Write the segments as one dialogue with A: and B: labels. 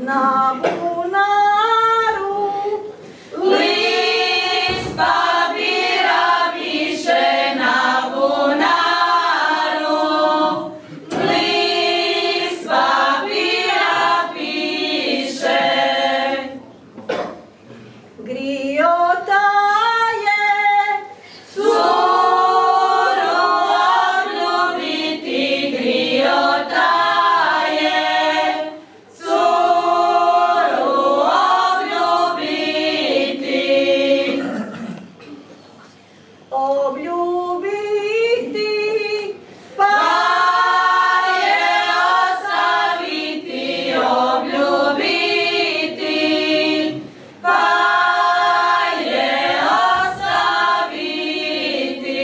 A: na bunaru.
B: List papira piše na bunaru, list papira piše.
A: Griota je
B: Curu obljubiti, griota je curu obljubiti.
A: obljubiti,
B: Pa je ostaviti, obljubiti, pa je ostaviti.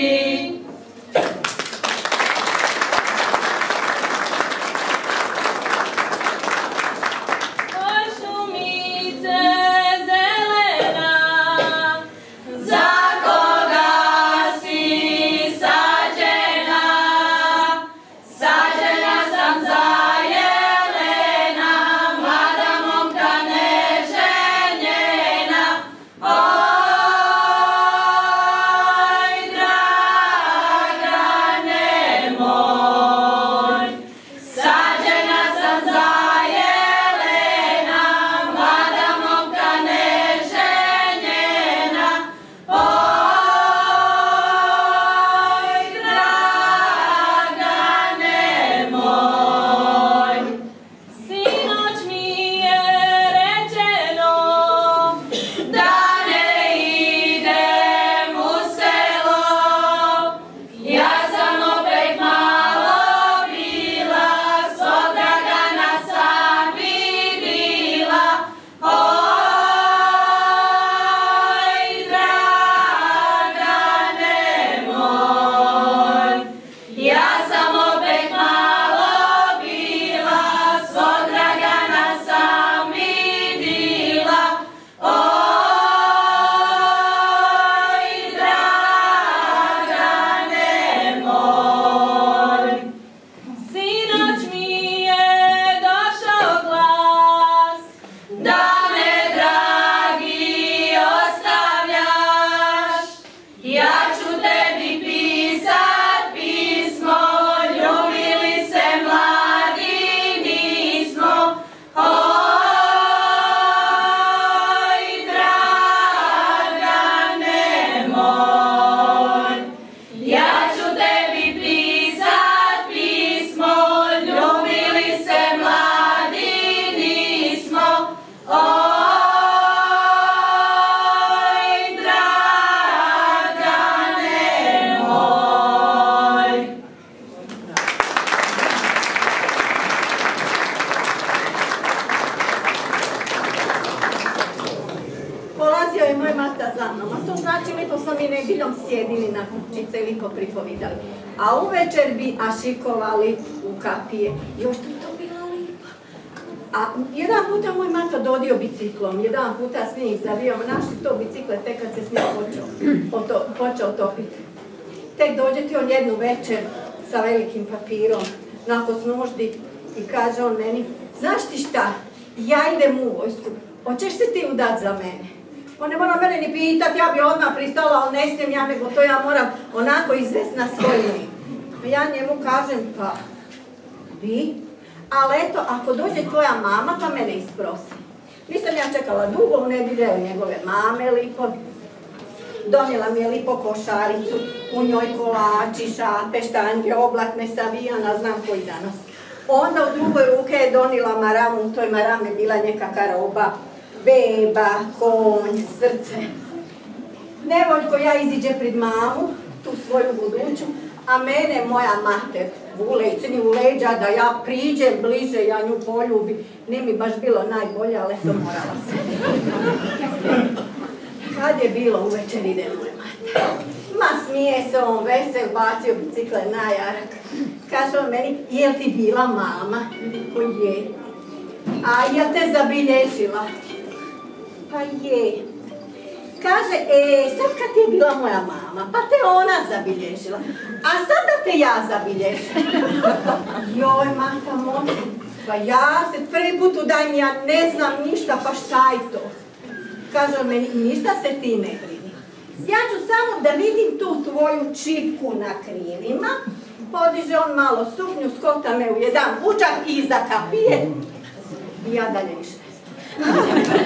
B: Oj, šumice zelena, za koga si sađena? Sađena sam za jelena, mlada momka neženjena. Oj, Dragane moj, sađena sam za jelena, mlada momka neženjena. Oj, Dragane moj, sinoć mi je rečeno da ne idem u selo. Ja sam opet malo bila, svog Dragana sam vidila. Oj, Dragane moj, ja sam opet malo bila, svog Dragana sam vidila. Oj, Dragane moj, sinoć mi je došao glas da me, dragi, ostavljaš. Ja ću tebi pisat pismo, ljubili se mladi nismo. Oj, Dragane moj, ja ću tebi pisat pismo, ljubili se mladi nismo. Oj, Dragane moj.
A: polazio je moj mata za mnom, a to znači lipo smo mi nedjeljom sjedili na kućice i lipo pripovidali. A uvečer bi ašikovali u kapije. Još to bila lipa. A jedan puta moj mata dodio biciklom, jedan puta s njih zavijamo, našli to bicikle tek kad se s njim počeo topiti. Tek dođe ti on jednu večer sa velikim papirom, nakon snuždi, i kaže on meni, znaš ti šta, ja idem u vojsku, hoćeš se ti udat za mene? On ne mora mene ni pitat, ja bi odmah pristala, ali ne smijem ja, nego to ja moram onako izvest na svoj ime. Ja njemu kažem, pa vi, ali eto, ako dođe tvoja mama, pa mene isprosi. Nisam ja čekala dugo, u nedjelje njegove mame lipo. Donijela mi je lipo košaricu, u njoj kolači, šape, štange, oblatne, savijana, znam koji danas. Onda u drugoj ruke je donijela maramu, u toj marame bila nekakva roba, beba, konj, srce. Nevoljko ja iziđe pred mamu, tu svoju buduću, a mene moja mater vuleci u leđa da ja priđem bliže, ja nju poljubim. Nije mi baš bilo najbolje, ali to morala se. Kad je bilo uvečer ide moj mater. Ma smije se on vesel, bacio bicikle na jarak. Kaže on meni, jel ti bila mama? Ko je. A jel te zabilježila? Pa je. Kaže, sad kad ti je bila moja mama, pa te ona zabilježila. A sad da te ja zabilježim. Joj, mata moja. Pa ja se prvi put udajim, ja ne znam ništa, pa šta je to? Kaže on meni, ništa se ti ne brini. Ja ću samo da vidim tu tvoju čipku na krilima. Podiže on malo suknju, skota me u jedan bučak i iza kapije. I ja dalje više ne znam.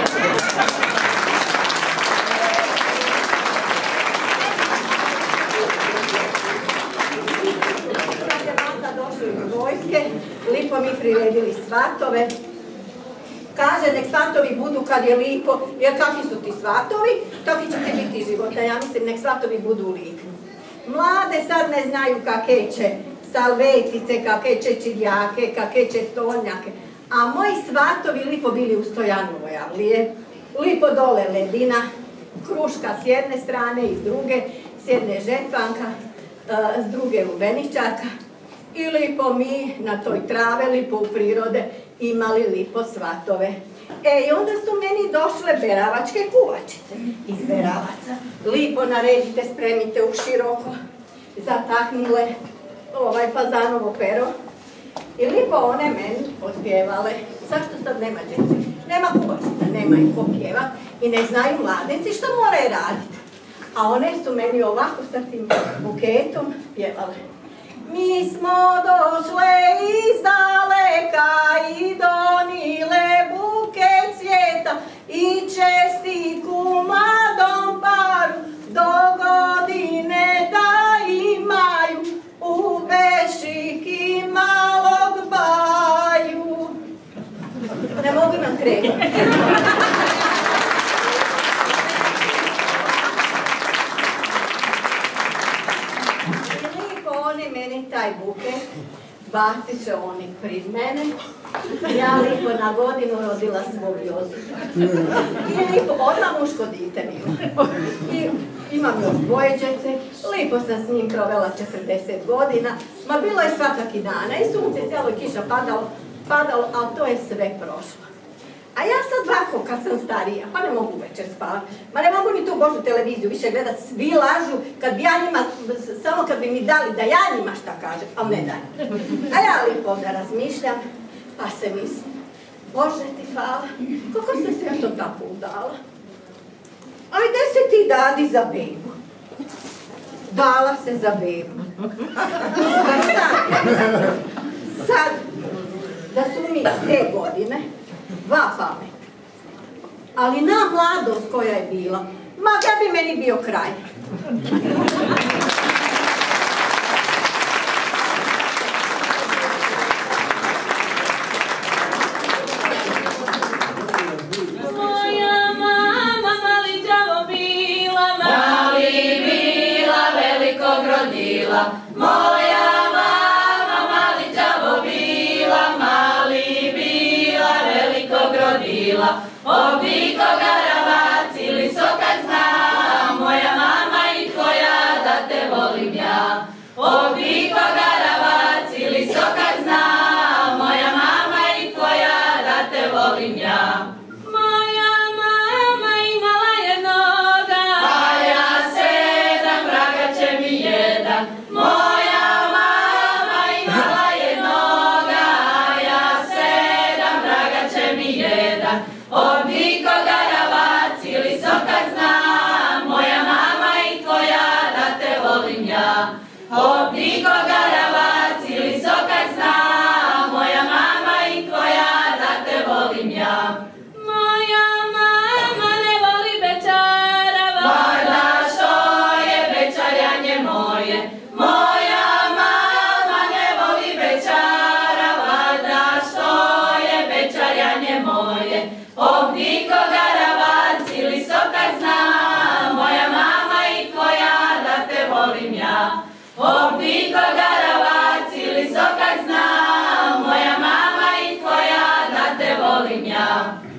A: Kad je mata došla iz vojske, lipo mi priredili svatove. Kaže, nek svatovi budu kad je lipo, jer kakvi su ti svatovi, takvi će ti biti života. Ja mislim, nek svatovi budu lipni. Mlade sad ne znaju kakve će salvetice, kakve će čirjake, kakve će stolnjake. A moji svatovi lipo bili u Stojanove avlije, lipo dole ledina, kruška s jedne strane i s druge, s jedne žetvanka, s druge lubeničarka. I lipo mi na toj trave, lipo u prirode, imali lipo svatove. I onda su meni došle beravačke kuvačice iz beravaca. Lipo naredite, spremite u široko, zatahnile fazanovo pero. I lipo one meni otpjevale. Zašto sad nema djece? Nema kuvačica, nema im ko pjevat i ne znaju mladenci što moraju raditi. A one su meni ovako sa tim buketom pjevale. Mi smo došle iz daleka i donile buket cvjeta i čestitku mladom paru do godine da imaju u bešiki malog baju. Ne mogu nam krenuti. Oni meni taj buket, bacit će oni prid mene. Ja lipo na godinu rodila svog Josipa. I lipo, odmah muško dite bilo. I imam još dvoje djece, lipo sam s njim provela 40 godina. Ma bilo je svakaki dana i sunce, cijelo je kiša padalo, ali to je sve prošlo. A ja sad ovako, kad sam starija, pa ne mogu večer spavati, ma ne mogu ni tu Božu televiziju više gledat, svi lažu, kad bi ja njima, samo kad bi mi dali da ja njima šta kažem, ali ne daj. A ja lipo da razmišljam, pa se mislim, Bože ti hvala, kako se sve to tako udala? A gdje se ti dadi za bebu? Dala se za bebu. Pa sad, da su mi te godine, dva pamet. Ali na mladost koja je bila, ma gdje bi meni bio kraj.
B: Moja mama mali đavo bila, mali bila, velikog rodila. Moja mama mali đavo bila, mali bila, velikog rodila. Obliko garavac ili sokak zna, moja mama i tvoja da te volim ja. Obliko garavac ili sokak zna, moja mama i tvoja da te volim ja. Moja mama imala jednoga, a ja 7, vraga će mi jedan. Moja mama imala jednoga, a ja 7, vraga će mi jedan. Obliko garavac ili sokak zna, moja mama i tvoja da te volim ja. Obliko garavac ili sokak zna, moja mama i tvoja da te volim ja. Moja mama ne voli bećara, valjda što je bećarjanje moje. Moja mama ne voli bećara, valjda što je bećarjanje moje. Obliko garavac ili sokak zna, moja mama i tvoja da te volim ja. Obliko garavac ili sokak zna, moja mama i tvoja da te volim ja.